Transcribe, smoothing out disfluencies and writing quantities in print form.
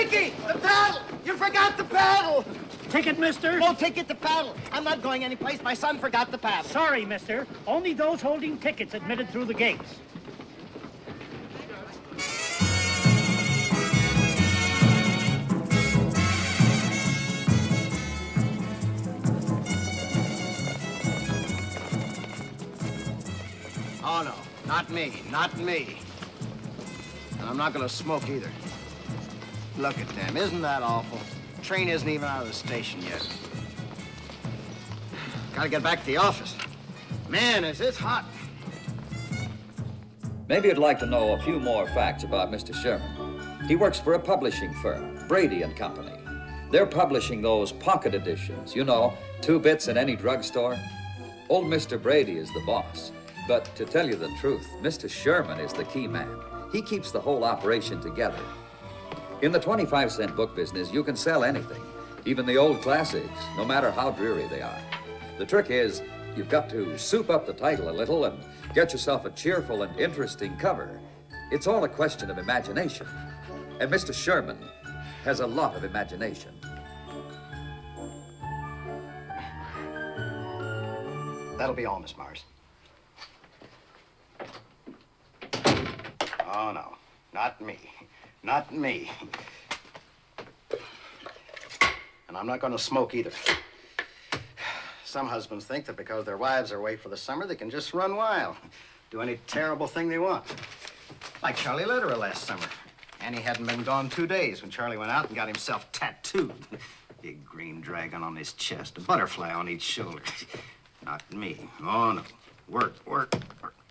Frankie, the paddle! You forgot the paddle! Ticket, mister? No ticket, the paddle. I'm not going anyplace. My son forgot the paddle. Sorry, mister. Only those holding tickets admitted through the gates. Oh, no. Not me. Not me. And I'm not going to smoke either. Look at them. Isn't that awful? The train isn't even out of the station yet. Gotta get back to the office. Man, is this hot. Maybe you'd like to know a few more facts about Mr. Sherman. He works for a publishing firm, Brady and Company. They're publishing those pocket editions, you know, 2 bits in any drugstore. Old Mr. Brady is the boss. But to tell you the truth, Mr. Sherman is the key man. He keeps the whole operation together. In the 25-cent book business, you can sell anything, even the old classics, no matter how dreary they are. The trick is, you've got to soup up the title a little and get yourself a cheerful and interesting cover. It's all a question of imagination. And Mr. Sherman has a lot of imagination. That'll be all, Miss Mars. Oh, no. Not me. Not me. And I'm not going to smoke either. Some husbands think that because their wives are away for the summer, they can just run wild, do any terrible thing they want. Like Charlie Lederer last summer. Annie hadn't been gone 2 days when Charlie went out and got himself tattooed. Big green dragon on his chest, a butterfly on each shoulder. Not me. Oh, no. Work, work, work.